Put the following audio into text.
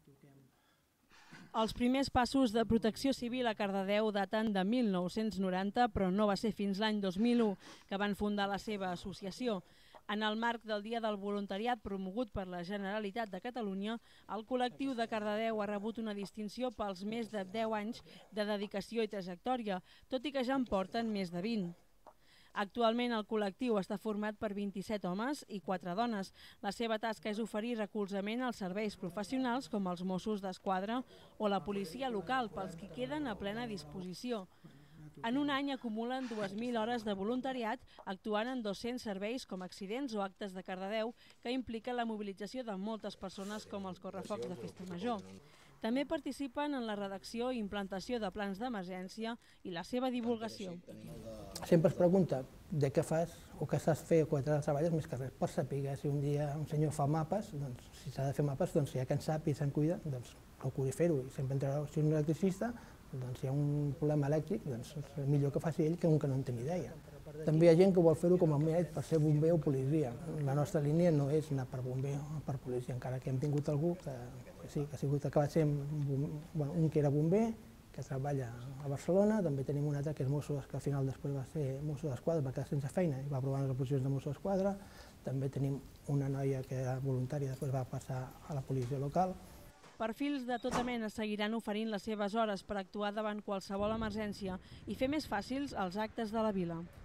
Els primers passos de protecció civil a Cardedeu daten de 1990, però no va ser fins l'any 2001 que van fundar la seva associació. En el marc del Dia del Voluntariat promogut per la Generalitat de Catalunya, el col·lectiu de Cardedeu ha rebut una distinció pels més de 10 anys de dedicació i trajectòria, tot i que ja en porten més de 20. Actualment el col·lectiu està format per 27 homes i 4 dones. La seva tasca és oferir recolzament als serveis professionals com els Mossos d'Esquadra o la policia local pels qui queden a plena disposició. En un any acumulen 2.000 hores de voluntariat actuant en 200 serveis com accidents o actes de Cardedeu que impliquen la mobilització de moltes persones com els correfocs de Festa Major. També participen en la redacció i implantació de plans d'emergència i la seva divulgació. Sempre es pregunta de què fas o què saps fer o què treballes més que res per saber si un dia un senyor fa mapes, doncs si s'ha de fer mapes, doncs si hi ha qui en sap i se'n cuida, doncs procuri fer-ho. I sempre entre si un electricista, doncs si hi ha un problema elèctric, doncs és millor que faci ell que un que no en té ni idea. També hi ha gent que vol fer-ho com a mèrit per ser bomber o policia. La nostra línia no és anar per bomber o per policia, encara que hem tingut algú que sí, que ha sigut acabat sent un que era bomber, que treballa a Barcelona, també tenim un altre que és mosso, que al final després va ser mosso d'esquadra, va quedar sense feina i va provar les oposicions de mosso d'esquadra. També tenim una noia que era voluntària i després va passar a la policia local. Perfils de tota mena seguiran oferint les seves hores per actuar davant qualsevol emergència i fer més fàcils els actes de la vila.